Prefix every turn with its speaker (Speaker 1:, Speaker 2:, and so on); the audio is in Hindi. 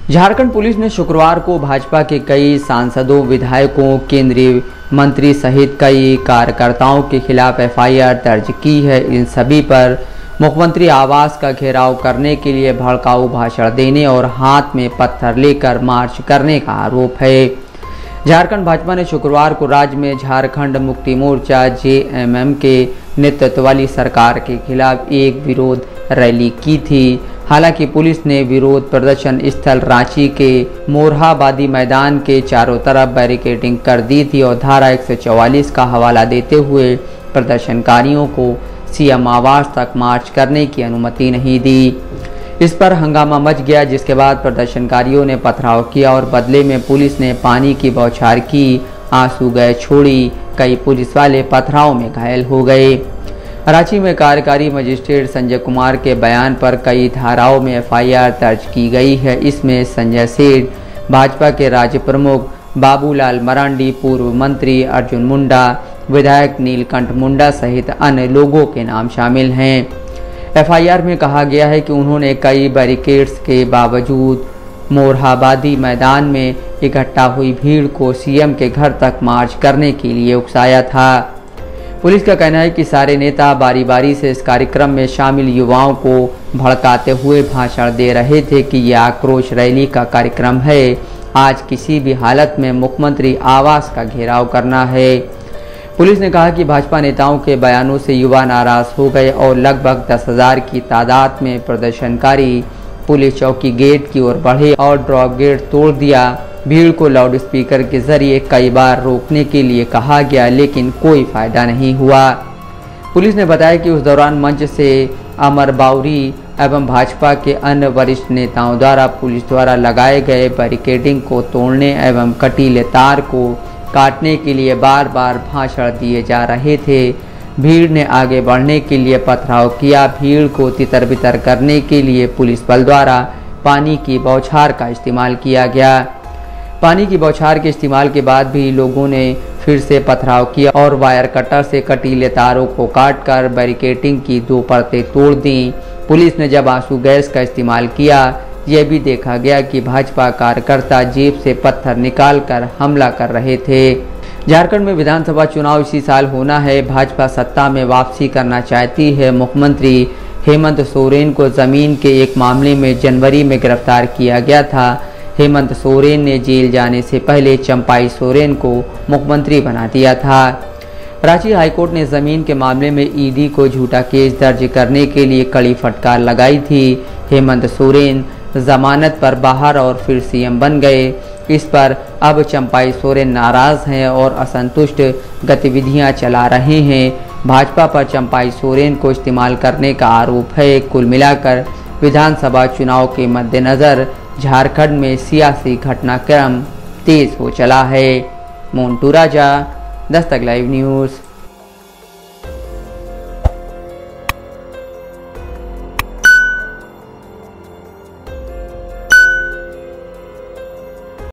Speaker 1: झारखंड पुलिस ने शुक्रवार को भाजपा के कई सांसदों, विधायकों, केंद्रीय मंत्री सहित कई कार्यकर्ताओं के खिलाफ एफआईआर दर्ज की है। इन सभी पर मुख्यमंत्री आवास का घेराव करने के लिए भड़काऊ भाषण देने और हाथ में पत्थर लेकर मार्च करने का आरोप है। झारखंड भाजपा ने शुक्रवार को राज्य में झारखंड मुक्ति मोर्चा जेएमएम के नेतृत्व वाली सरकार के खिलाफ एक विरोध रैली की थी। हालांकि पुलिस ने विरोध प्रदर्शन स्थल रांची के मोरहाबादी मैदान के चारों तरफ बैरिकेडिंग कर दी थी और धारा 144 का हवाला देते हुए प्रदर्शनकारियों को सीएम आवास तक मार्च करने की अनुमति नहीं दी। इस पर हंगामा मच गया, जिसके बाद प्रदर्शनकारियों ने पथराव किया और बदले में पुलिस ने पानी की बौछार की, आंसू गैस छोड़ी। कई पुलिस वाले पथराव में घायल हो गए। रांची में कार्यकारी मजिस्ट्रेट संजय कुमार के बयान पर कई धाराओं में एफआईआर दर्ज की गई है। इसमें संजय सेठ, भाजपा के राज्य प्रमुख बाबूलाल मरांडी, पूर्व मंत्री अर्जुन मुंडा, विधायक नीलकंठ मुंडा सहित अन्य लोगों के नाम शामिल हैं। एफआईआर में कहा गया है कि उन्होंने कई बैरिकेड्स के बावजूद मोरहाबादी मैदान में इकट्ठा हुई भीड़ को सीएम के घर तक मार्च करने के लिए उकसाया था। पुलिस का कहना है कि सारे नेता बारी बारी से इस कार्यक्रम में शामिल युवाओं को भड़काते हुए भाषण दे रहे थे कि यह आक्रोश रैली का कार्यक्रम है। आज किसी भी हालत में मुख्यमंत्री आवास का घेराव करना है। पुलिस ने कहा कि भाजपा नेताओं के बयानों से युवा नाराज हो गए और लगभग 10,000 की तादाद में प्रदर्शनकारी पुलिस चौकी गेट की ओर बढ़े और ड्रॉप गेट तोड़ दिया। भीड़ को लाउडस्पीकर के जरिए कई बार रोकने के लिए कहा गया, लेकिन कोई फायदा नहीं हुआ। पुलिस ने बताया कि उस दौरान मंच से अमर बाउरी एवं भाजपा के अन्य वरिष्ठ नेताओं द्वारा पुलिस द्वारा लगाए गए बैरिकेडिंग को तोड़ने एवं कटीले तार को काटने के लिए बार बार भाषण दिए जा रहे थे। भीड़ ने आगे बढ़ने के लिए पथराव किया। भीड़ को तितर बितर करने के लिए पुलिस बल द्वारा पानी की बौछार का इस्तेमाल किया गया। पानी की बौछार के इस्तेमाल के बाद भी लोगों ने फिर से पथराव किया और वायर कटर से कटीले तारों को काटकर बैरिकेडिंग की 2 परतें तोड़ दी। पुलिस ने जब आंसू गैस का इस्तेमाल किया, यह भी देखा गया कि भाजपा कार्यकर्ता जेब से पत्थर निकालकर हमला कर रहे थे। झारखंड में विधानसभा चुनाव इसी साल होना है। भाजपा सत्ता में वापसी करना चाहती है। मुख्यमंत्री हेमंत सोरेन को जमीन के एक मामले में जनवरी में गिरफ्तार किया गया था। हेमंत सोरेन ने जेल जाने से पहले चंपाई सोरेन को मुख्यमंत्री बना दिया था। रांची हाईकोर्ट ने जमीन के मामले में ईडी को झूठा केस दर्ज करने के लिए कड़ी फटकार लगाई थी। हेमंत सोरेन जमानत पर बाहर और फिर सीएम बन गए। इस पर अब चंपाई सोरेन नाराज हैं और असंतुष्ट गतिविधियां चला रहे हैं। भाजपा पर चंपाई सोरेन को इस्तेमाल करने का आरोप है। कुल मिलाकर विधानसभा चुनाव के मद्देनजर झारखंड में सियासी घटनाक्रम तेज हो चला है। मोन्टू राजा, दस्तक लाइव न्यूज़।